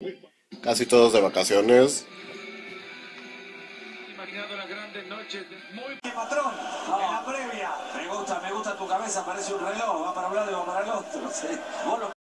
casi todos de vacaciones. Imaginando las grandes noches. Muy patrón, en la previa. Me gusta tu cabeza, parece un reloj. Va para un lado y va para el otro. ¿Sí? Vos lo